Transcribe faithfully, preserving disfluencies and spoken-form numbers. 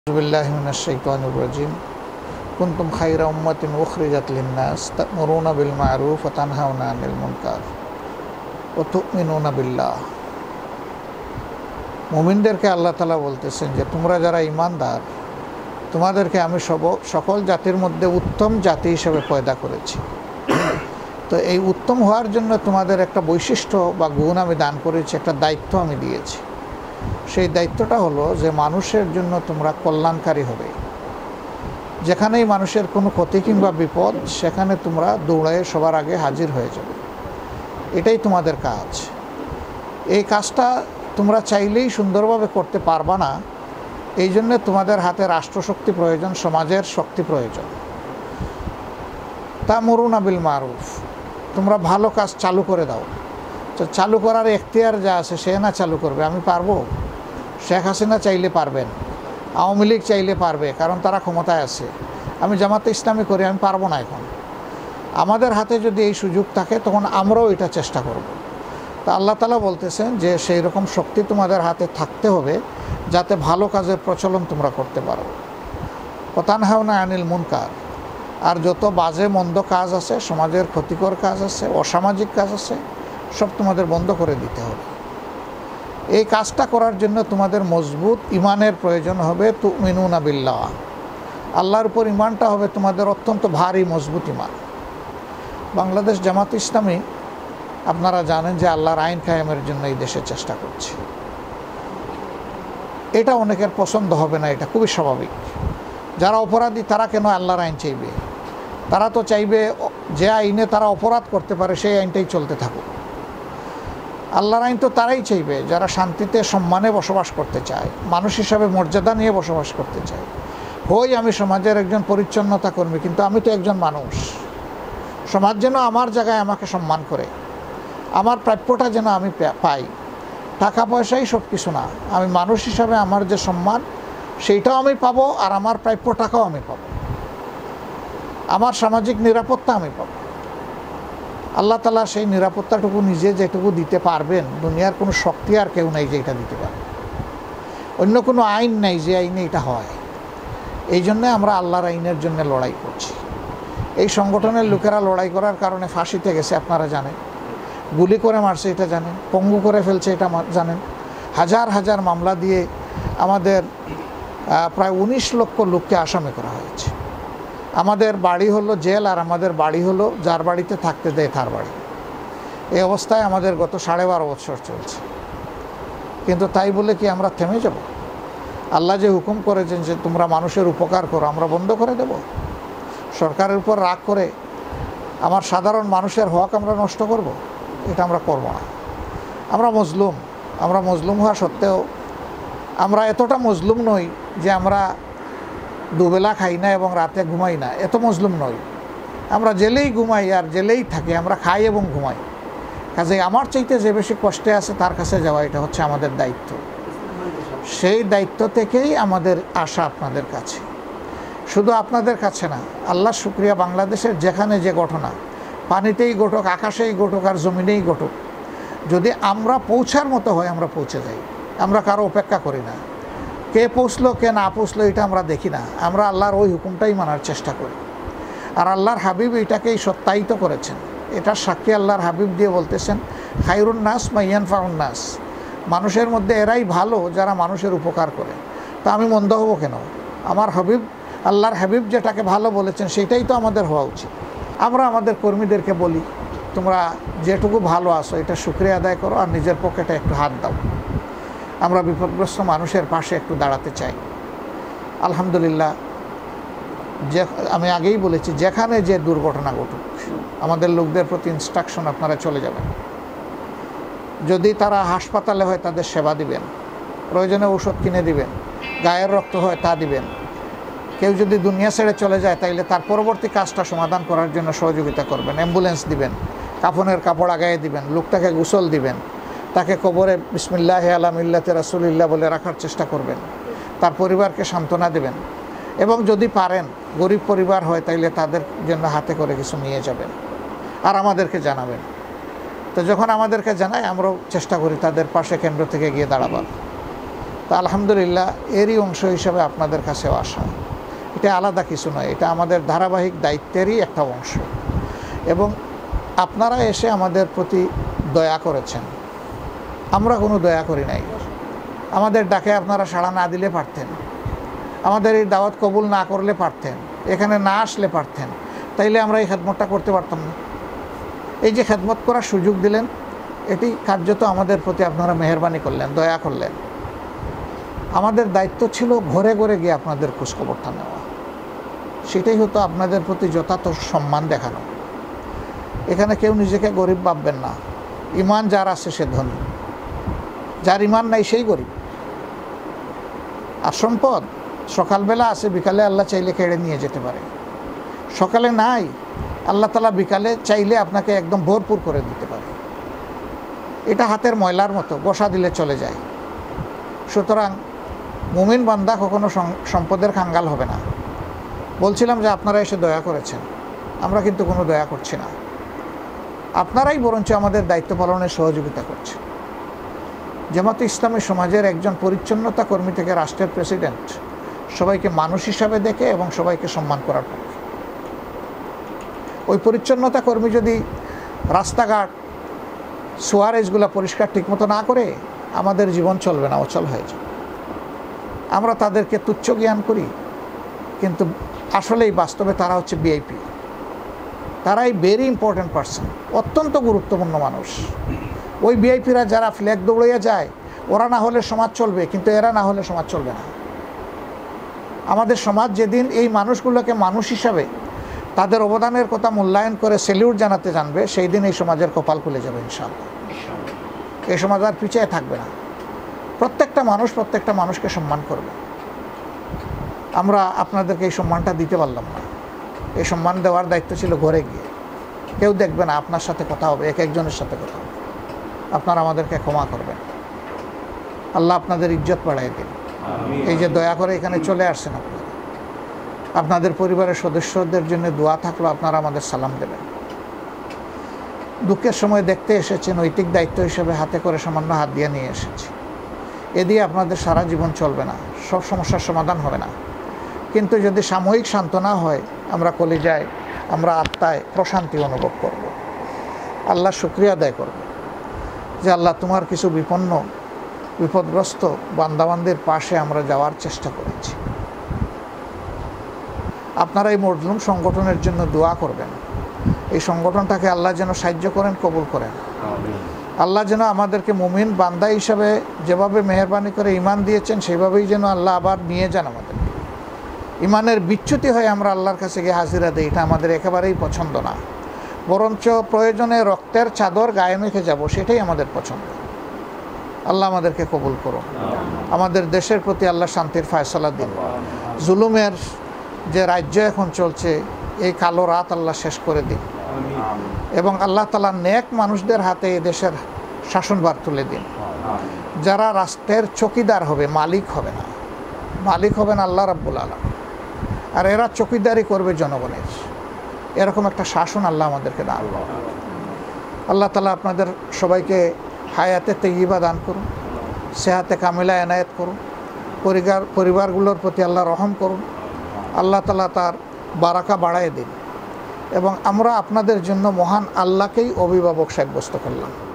बिल्लाहि मिनश शैतानिर रजीम कुन्तुम खैरा उम्मतिन उखरिजत लिन्नास तअमुरुना बिल मारूफ व तनहाउना अनिल मुनकर व तुमिनुना बिल्लाह। মুমিনদেরকে আল্লাহ তাআলা বলতেছেন যে তোমরা যারা ঈমানদার তোমাদেরকে আমি সব সকল জাতির মধ্যে উত্তম জাতি হিসেবে পয়দা করেছি। তো এই উত্তম হওয়ার জন্য তোমাদের একটা বৈশিষ্ট্য বা গুণ আমি দান করেছি, একটা দায়িত্ব আমি দিয়েছি। সেই দায়িত্বটা হলো যে মানুষের জন্য তোমরা কল্যাণকারী হবে। যেখানেই মানুষের কোনো ক্ষতি কিংবা বিপদ সেখানে তোমরা দৌড়ায়ে সবার আগে হাজির হয়ে যাবে, এটাই তোমাদের কাজ। এই কাজটা তোমরা চাইলেই সুন্দরভাবে করতে পারবা না, এই জন্যে তোমাদের হাতে রাষ্ট্রশক্তি প্রয়োজন, সমাজের শক্তি প্রয়োজন। তা'মুরুনা বিল মারুফ, তোমরা ভালো কাজ চালু করে দাও। তো চালু করার এখতিয়ার যা আছে সে না চালু করবে, আমি পারবো? শেখ হাসিনা চাইলে পারবেন, আওয়ামী লীগ চাইলে পারবে, কারণ তারা ক্ষমতায় আছে। আমি জামাতে ইসলামী করি, আমি পারবো না। এখন আমাদের হাতে যদি এই সুযোগ থাকে তখন আমরাও এটা চেষ্টা করব। তা আল্লাহ তাআলা বলতেছেন যে সেই রকম শক্তি তোমাদের হাতে থাকতে হবে যাতে ভালো কাজের প্রচলন তোমরা করতে পারো। ওয়া তানহাউনা আনিল মুনকার, আর যত বাজে মন্দ কাজ আছে, সমাজের ক্ষতিকর কাজ আছে, অসামাজিক কাজ আছে, সব তোমাদের বন্ধ করে দিতে হবে। এই কাজটা করার জন্য তোমাদের মজবুত ইমানের প্রয়োজন হবে। তুমিনুনা বিল্লাহ, আল্লাহর উপর ইমানটা হবে তোমাদের অত্যন্ত ভারী মজবুত ইমান। বাংলাদেশ জামাত ইসলামী আপনারা জানেন যে আল্লাহর আইন কায়েমের জন্য এই দেশে চেষ্টা করছে। এটা অনেকের পছন্দ হবে না, এটা খুবই স্বাভাবিক। যারা অপরাধী তারা কেন আল্লাহর আইন চাইবে? তারা তো চাইবে যে আইনে তারা অপরাধ করতে পারে সেই আইনটাই চলতে থাকুক। আল্লাহর আইন তো তারাই চাইবে যারা শান্তিতে সম্মানে বসবাস করতে চায়, মানুষ হিসাবে মর্যাদা নিয়ে বসবাস করতে চায়। হই আমি সমাজের একজন পরিচ্ছন্নতা কর্মী, কিন্তু আমি তো একজন মানুষ। সমাজ যেন আমার জায়গায় আমাকে সম্মান করে, আমার প্রাপ্যটা যেন আমি পাই। টাকা পয়সাই সব কিছু না, আমি মানুষ হিসাবে আমার যে সম্মান সেইটাও আমি পাবো, আর আমার প্রাপ্য টাকাও আমি পাবো, আমার সামাজিক নিরাপত্তা আমি পাবো। আল্লাহ তাআলা সেই নিরাপত্তাটুকু নিজে যেটুকু দিতে পারবেন, দুনিয়ার কোনো শক্তি আর কেউ নেই যে এটা দিতে পারবে। অন্য কোনো আইন নেই যে আইনে এটা হয়। এই জন্যে আমরা আল্লাহর আইনের জন্য লড়াই করছি। এই সংগঠনের লোকেরা লড়াই করার কারণে ফাঁসিতে গেছে, আপনারা জানেন। গুলি করে মারছে, এটা জানেন। পঙ্গু করে ফেলছে, এটা জানেন। হাজার হাজার মামলা দিয়ে আমাদের প্রায় উনিশ লক্ষ লোককে আসামি করা হয়েছে। আমাদের বাড়ি হলো জেল, আর আমাদের বাড়ি হলো যার বাড়িতে থাকতে দেয় তার বাড়ি। এই অবস্থায় আমাদের গত সাড়ে বারো বছর চলছে। কিন্তু তাই বলে কি আমরা থেমে যাব? আল্লাহ যে হুকুম করেছেন যে তোমরা মানুষের উপকার করো, আমরা বন্ধ করে দেব? সরকারের উপর রাগ করে আমার সাধারণ মানুষের হক আমরা নষ্ট করব? এটা আমরা করব না। আমরা মজলুম, আমরা মজলুম হওয়া সত্ত্বেও আমরা এতটা মজলুম নই যে আমরা দুবেলা খাই না এবং রাতে ঘুমাই না, এত মজলুম নই। আমরা জেলেই ঘুমাই আর জেলেই থাকি, আমরা খাই এবং ঘুমাই। কাজেই আমার চাইতে যে বেশি কষ্টে আছে তার কাছে যাওয়া, এটা হচ্ছে আমাদের দায়িত্ব। সেই দায়িত্ব থেকেই আমাদের আশা আপনাদের কাছে, শুধু আপনাদের কাছে না। আল্লাহ শুকরিয়া, বাংলাদেশের যেখানে যে ঘটনা, পানিতেই ঘটুক, আকাশেই ঘটুক, আর জমিনেই ঘটুক, যদি আমরা পৌঁছার মতো হয় আমরা পৌঁছে যাই। আমরা কারো অপেক্ষা করি না। কে পৌঁছলো কে না পৌঁছলো এটা আমরা দেখি না, আমরা আল্লাহর ওই হুকুমটাই মানার চেষ্টা করি। আর আল্লাহর হাবিব এটাকেই সত্যায়িত করেছেন। এটার সাক্ষী আল্লাহর হাবিব দিয়ে বলতেছেন, খায়রুন নাস মা ইয়ানফাউন নাস, মানুষের মধ্যে এরাই ভালো যারা মানুষের উপকার করে। তা আমি মন্দ হব কেন? আমার হাবিব, আল্লাহর হাবিব যেটাকে ভালো বলেছেন সেটাই তো আমাদের হওয়া উচিত। আমরা আমাদের কর্মীদেরকে বলি, তোমরা যেটুকু ভালো আছো এটা শুকরিয়া আদায় করো, আর নিজের পকেটে একটু হাত দাও। আমরা বিপদগ্রস্ত মানুষের পাশে একটু দাঁড়াতে চাই। আলহামদুলিল্লাহ, যে আমি আগেই বলেছি, যেখানে যে দুর্ঘটনা ঘটুক আমাদের লোকদের প্রতি ইনস্ট্রাকশন, আপনারা চলে যাবেন। যদি তারা হাসপাতালে হয় তাদের সেবা দিবেন, প্রয়োজনে ওষুধ কিনে দিবেন, গায়ের রক্ত হয় তা দিবেন। কেউ যদি দুনিয়া ছেড়ে চলে যায় তাইলে তার পরবর্তী কাজটা সমাধান করার জন্য সহযোগিতা করবেন। অ্যাম্বুলেন্স দিবেন, কাফনের কাপড় আগায়ে দিবেন, লোকটাকে গোসল দিবেন, তাকে কবরে বিসমিল্লাহি আলা মিল্লাতি রাসূলিল্লাহ বলে রাখার চেষ্টা করবেন, তার পরিবারকে সান্ত্বনা দেবেন। এবং যদি পারেন, গরিব পরিবার হয় তাইলে তাদের জন্য হাতে করে কিছু নিয়ে যাবেন, আর আমাদেরকে জানাবেন। তো যখন আমাদেরকে জানায় আমরাও চেষ্টা করি তাদের পাশে কেন্দ্র থেকে গিয়ে দাঁড়াবার। তা আলহামদুলিল্লাহ এরই অংশ হিসাবে আপনাদের কাছেও আসা, এটা আলাদা কিছু নয়, এটা আমাদের ধারাবাহিক দায়িত্বেরই একটা অংশ। এবং আপনারা এসে আমাদের প্রতি দয়া করেছেন, আমরা কোনো দয়া করি নাই। আমাদের ডাকে আপনারা সাড়া না দিলে পারতেন, আমাদের এই দাওয়াত কবুল না করলে পারতেন, এখানে না আসলে পারতেন, তাইলে আমরা এই খেদমতটা করতে পারতাম না। এই যে খেদমত করার সুযোগ দিলেন, এটি কার্যত আমাদের প্রতি আপনারা মেহেরবানি করলেন, দয়া করলেন। আমাদের দায়িত্ব ছিল ঘরে ঘরে গিয়ে আপনাদের খোঁজখবরটা নেওয়া, সেটাই হতো আপনাদের প্রতি যথার্থ সম্মান দেখানো। এখানে কেউ নিজেকে গরিব ভাববেন না, ইমান যার আছে সে ধনী, যার ইমান নাই সেই গরিব। আর সম্পদ সকালবেলা আছে, বিকালে আল্লাহ চাইলে কেড়ে নিয়ে যেতে পারে। সকালে নাই, আল্লাহ তাআলা বিকালে চাইলে আপনাকে একদম ভরপুর করে দিতে পারে। এটা হাতের ময়লার মতো, বসা দিলে চলে যায়। সুতরাং মুমিন বান্দা কখনো সম্পদের খাঙ্গাল হবে না। বলছিলাম যে আপনারা এসে দয়া করেছেন, আমরা কিন্তু কোনো দয়া করছি না, আপনারাই বরঞ্চ আমাদের দায়িত্ব পালনে সহযোগিতা করছে। জামাতে ইসলামী সমাজের একজন পরিচ্ছন্নতা কর্মী থেকে রাষ্ট্রের প্রেসিডেন্ট সবাইকে মানুষ হিসাবে দেখে এবং সবাইকে সম্মান করার পক্ষে। ওই পরিচ্ছন্নতা কর্মী যদি রাস্তাঘাট সুয়ারেজগুলো পরিষ্কার ঠিকমতো না করে, আমাদের জীবন চলবে না, অচল হয়ে যাবে। আমরা তাদেরকে তুচ্ছ জ্ঞান করি, কিন্তু আসলেই বাস্তবে তারা হচ্ছে ভিআইপি, তারাই ভেরি ইম্পর্ট্যান্ট পার্সন, অত্যন্ত গুরুত্বপূর্ণ মানুষ। ওই ভিআইপিরা যারা ফ্ল্যাগ দৌড়িয়ে যায়, ওরা না হলে সমাজ চলবে, কিন্তু এরা না হলে সমাজ চলবে না। আমাদের সমাজ যেদিন এই মানুষগুলোকে মানুষ হিসাবে তাদের অবদানের কথা মূল্যায়ন করে স্যালিউট জানাতে জানবে, সেই দিন এই সমাজের কপাল খুলে যাবে ইনশাআল্লাহ। এই সমাজ আর পিছিয়ে থাকবে না, প্রত্যেকটা মানুষ প্রত্যেকটা মানুষকে সম্মান করবে। আমরা আপনাদেরকে এই সম্মানটা দিতে পারলাম না। এই সম্মান দেওয়ার দায়িত্ব ছিল ঘরে গিয়ে, কেউ দেখবে না, আপনার সাথে কথা হবে, এক একজনের সাথে কথা হবে। আপনারা আমাদেরকে ক্ষমা করবেন, আল্লাহ আপনাদের ইজ্জত বাড়াই দিন। এই যে দয়া করে এখানে চলে আসছেন আপনারা, আপনাদের পরিবারের সদস্যদের জন্য দোয়া থাকলো, আপনারা আমাদের সালাম দেবেন। দুঃখের সময় দেখতে এসেছি, নৈতিক দায়িত্ব হিসেবে হাতে করে সামান্য হাত দিয়ে নিয়ে এসেছি। এ দিয়ে আপনাদের সারা জীবন চলবে না, সব সমস্যার সমাধান হবে না, কিন্তু যদি সাময়িক সান্ত্বনা হয়, আমরা কলিজায়, আমরা আত্মায় প্রশান্তি অনুভব করব। আল্লাহ শুকরিয়া আদায় করব যে আল্লাহ তোমার কিছু বিপন্ন বিপদগ্রস্ত বান্দাবান্দের পাশে আমরা যাওয়ার চেষ্টা করেছি। আপনারা এই মজলুম সংগঠনের জন্য দোয়া করবেন, এই সংগঠনটাকে আল্লাহ যেন সাহায্য করেন, কবুল করেন। আল্লাহ যেন আমাদেরকে মুমিন বান্দা হিসাবে যেভাবে মেহেরবানি করে ইমান দিয়েছেন, সেইভাবেই যেন আল্লাহ আবার নিয়ে যান আমাদের। ইমানের বিচ্যুতি হয়ে আমরা আল্লাহর কাছে গিয়ে হাজিরা দিই, এটা আমাদের একেবারেই পছন্দ না। বরঞ্চ প্রয়োজনে রক্তের চাদর গায়ে মেখে যাব, সেটাই আমাদের পছন্দ। আল্লাহ আমাদেরকে কবুল করুন। আমাদের দেশের প্রতি আল্লাহ শান্তির ফয়সালা দিন। জুলুমের যে রাজ্য এখন চলছে, এই কালো রাত আল্লাহ শেষ করে দিন, এবং আল্লাহ তাআলা নেক মানুষদের হাতে এই দেশের শাসনভার তুলে দিন, যারা রাষ্ট্রের চকিদার হবে, মালিক হবে না। মালিক হবেন আল্লাহ রাব্বুল আলামিন, আর এরা চকিদারি করবে জনগণের। এরকম একটা শাসন আল্লাহ আমাদেরকে দান করুন। আল্লাহ তাআলা আপনাদের সবাইকে হায়াতে তাইয়্যিবা দান করুন, সেহাতে কামিলা এনায়েত করুন, পরিবার পরিবারগুলোর প্রতি আল্লাহ রহম করুন। আল্লাহ তাআলা তার বারাকা বাড়ায় দিন, এবং আমরা আপনাদের জন্য মহান আল্লাহকেই অভিভাবক সাব্যস্ত করলাম।